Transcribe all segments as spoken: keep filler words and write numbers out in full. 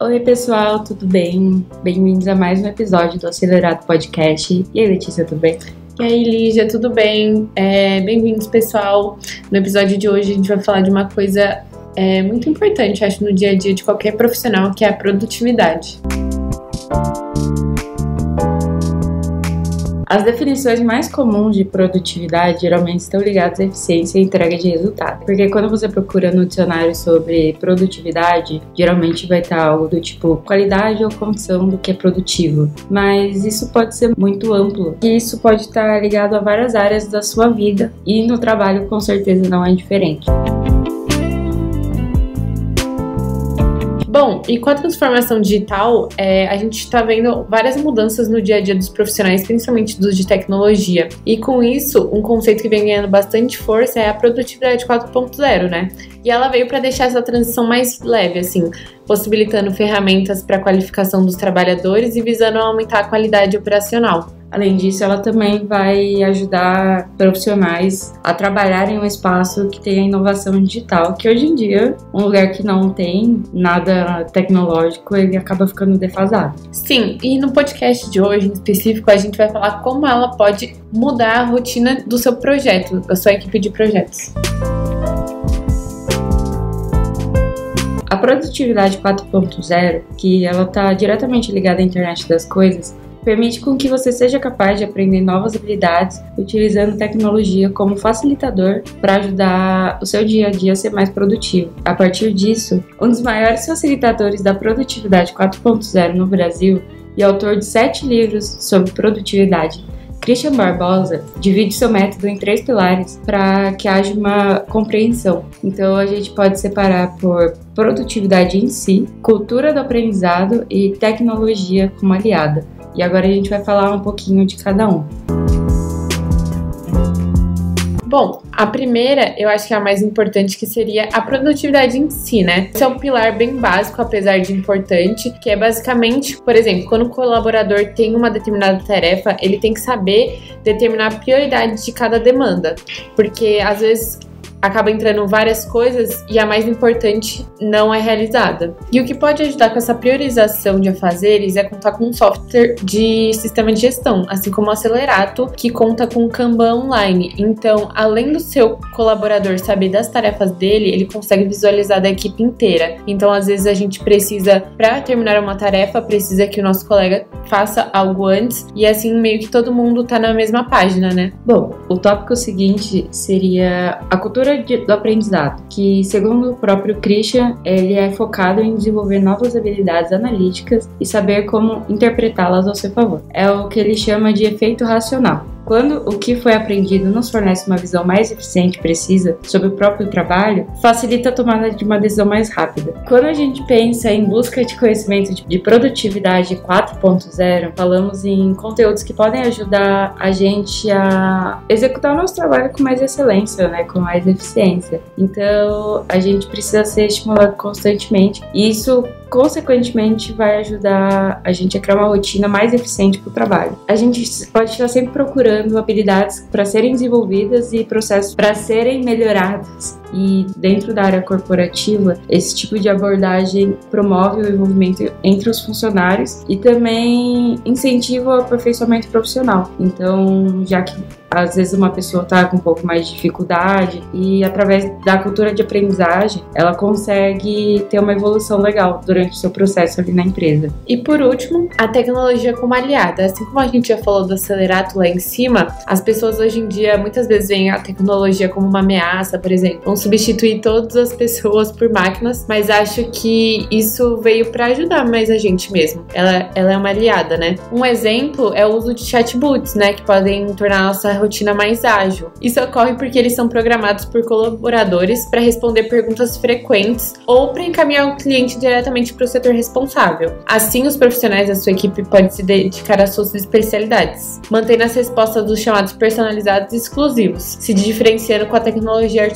Oi pessoal, tudo bem? Bem-vindos a mais um episódio do Acelerado Podcast. E aí, Letícia, tudo bem? E aí, Lígia, tudo bem? É, bem-vindos, pessoal. No episódio de hoje a gente vai falar de uma coisa é, muito importante, acho, no dia a dia de qualquer profissional, que é a produtividade. As definições mais comuns de produtividade geralmente estão ligadas à eficiência e entrega de resultado. Porque quando você procura no dicionário sobre produtividade, geralmente vai estar algo do tipo qualidade ou condição do que é produtivo. Mas isso pode ser muito amplo e isso pode estar ligado a várias áreas da sua vida e no trabalho com certeza não é diferente. Bom, e com a transformação digital, é, a gente está vendo várias mudanças no dia a dia dos profissionais, principalmente dos de tecnologia. E com isso, um conceito que vem ganhando bastante força é a produtividade quatro ponto zero, né? E ela veio para deixar essa transição mais leve, assim, possibilitando ferramentas para a qualificação dos trabalhadores e visando aumentar a qualidade operacional. Além disso, ela também vai ajudar profissionais a trabalhar em um espaço que tenha inovação digital, que hoje em dia, um lugar que não tem nada tecnológico, ele acaba ficando defasado. Sim, e no podcast de hoje, em específico, a gente vai falar como ela pode mudar a rotina do seu projeto, da sua equipe de projetos. A produtividade quatro ponto zero, que ela está diretamente ligada à internet das coisas, permite com que você seja capaz de aprender novas habilidades utilizando tecnologia como facilitador para ajudar o seu dia a dia a ser mais produtivo. A partir disso, um dos maiores facilitadores da produtividade quatro ponto zero no Brasil e autor de sete livros sobre produtividade, Christian Barbosa, divide seu método em três pilares para que haja uma compreensão. Então a gente pode separar por produtividade em si, cultura do aprendizado e tecnologia como aliada. E agora a gente vai falar um pouquinho de cada um. Bom, a primeira, eu acho que é a mais importante, que seria a produtividade em si, né? Esse é um pilar bem básico, apesar de importante, que é basicamente, por exemplo, quando o colaborador tem uma determinada tarefa, ele tem que saber determinar a prioridade de cada demanda, porque às vezes acaba entrando várias coisas e a mais importante não é realizada. E o que pode ajudar com essa priorização de afazeres é contar com um software de sistema de gestão, assim como o Acelerato, que conta com Kanban online. Então, além do seu colaborador saber das tarefas dele, ele consegue visualizar da equipe inteira. Então, às vezes a gente precisa, para terminar uma tarefa, precisa que o nosso colega faça algo antes e assim meio que todo mundo tá na mesma página, né? Bom, o tópico seguinte seria a cultura do aprendizado, que segundo o próprio Christian, ele é focado em desenvolver novas habilidades analíticas e saber como interpretá-las ao seu favor. É o que ele chama de efeito racional. Quando o que foi aprendido nos fornece uma visão mais eficiente e precisa sobre o próprio trabalho, facilita a tomada de uma decisão mais rápida. Quando a gente pensa em busca de conhecimento de produtividade quatro ponto zero, falamos em conteúdos que podem ajudar a gente a executar o nosso trabalho com mais excelência, né, com mais eficiência. Então, a gente precisa ser estimulado constantemente e isso consequentemente vai ajudar a gente a criar uma rotina mais eficiente para o trabalho. A gente pode estar sempre procurando habilidades para serem desenvolvidas e processos para serem melhorados. E dentro da área corporativa, esse tipo de abordagem promove o envolvimento entre os funcionários e também incentiva o aperfeiçoamento profissional. Então, já que às vezes uma pessoa está com um pouco mais de dificuldade e através da cultura de aprendizagem, ela consegue ter uma evolução legal durante o seu processo ali na empresa. E por último, a tecnologia como aliada. Assim como a gente já falou do Acelerato lá em cima, as pessoas hoje em dia muitas vezes veem a tecnologia como uma ameaça, por exemplo, vão substituir todas as pessoas por máquinas, mas acho que isso veio para ajudar mais a gente mesmo. Ela, ela é uma aliada, né? Um exemplo é o uso de chatbots, né, que podem tornar a nossa rotina mais ágil. Isso ocorre porque eles são programados por colaboradores para responder perguntas frequentes ou para encaminhar o cliente diretamente para o setor responsável. Assim, os profissionais da sua equipe podem se dedicar às suas especialidades, mantendo as respostas dos chamados personalizados e exclusivos, se diferenciando com a tecnologia artificial.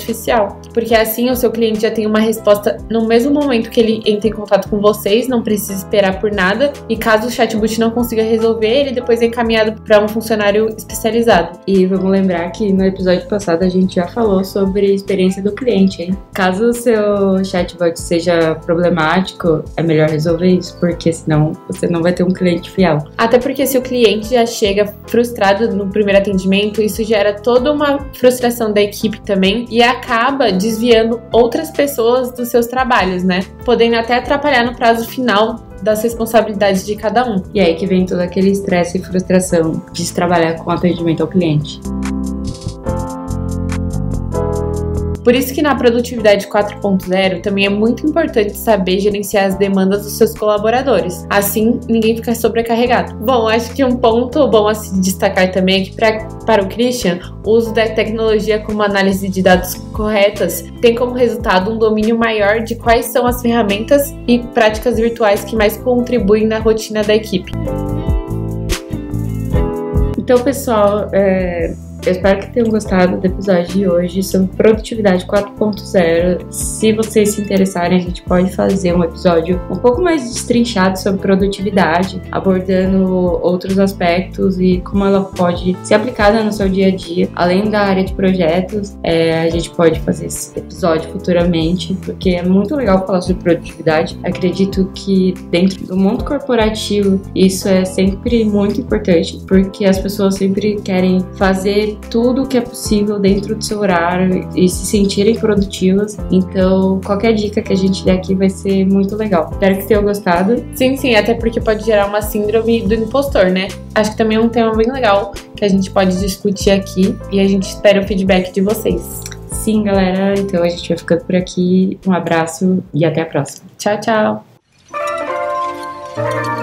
legal, porque assim o seu cliente já tem uma resposta no mesmo momento que ele entra em contato com vocês, não precisa esperar por nada, e caso o chatbot não consiga resolver, ele depois é encaminhado para um funcionário especializado. E vamos lembrar que no episódio passado a gente já falou sobre a experiência do cliente, hein? Caso o seu chatbot seja problemático, é melhor resolver isso, porque senão você não vai ter um cliente fiel. Até porque se o cliente já chega frustrado no primeiro atendimento, isso gera toda uma frustração da equipe também e acaba desviando outras pessoas dos seus trabalhos, né? Podendo até atrapalhar no prazo final das responsabilidades de cada um. E aí que vem todo aquele estresse e frustração de se trabalhar com atendimento ao cliente. Por isso que na produtividade quatro ponto zero também é muito importante saber gerenciar as demandas dos seus colaboradores. Assim, ninguém fica sobrecarregado. Bom, acho que um ponto bom a se destacar também é que pra, para o Christian, o uso da tecnologia como análise de dados corretas tem como resultado um domínio maior de quais são as ferramentas e práticas virtuais que mais contribuem na rotina da equipe. Então, pessoal, é... eu espero que tenham gostado do episódio de hoje sobre produtividade quatro ponto zero. Se vocês se interessarem, a gente pode fazer um episódio um pouco mais destrinchado sobre produtividade, abordando outros aspectos e como ela pode ser aplicada no seu dia a dia. Além da área de projetos, é, a gente pode fazer esse episódio futuramente, porque é muito legal falar sobre produtividade. Acredito que dentro do mundo corporativo isso é sempre muito importante, porque as pessoas sempre querem fazer tudo o que é possível dentro do seu horário e se sentirem produtivas. Então, qualquer dica que a gente der aqui vai ser muito legal. Espero que tenham gostado. Sim, sim, até porque pode gerar uma síndrome do impostor, né? Acho que também é um tema bem legal que a gente pode discutir aqui e a gente espera o feedback de vocês. Sim, galera. Então, a gente vai ficando por aqui. Um abraço e até a próxima. Tchau, tchau!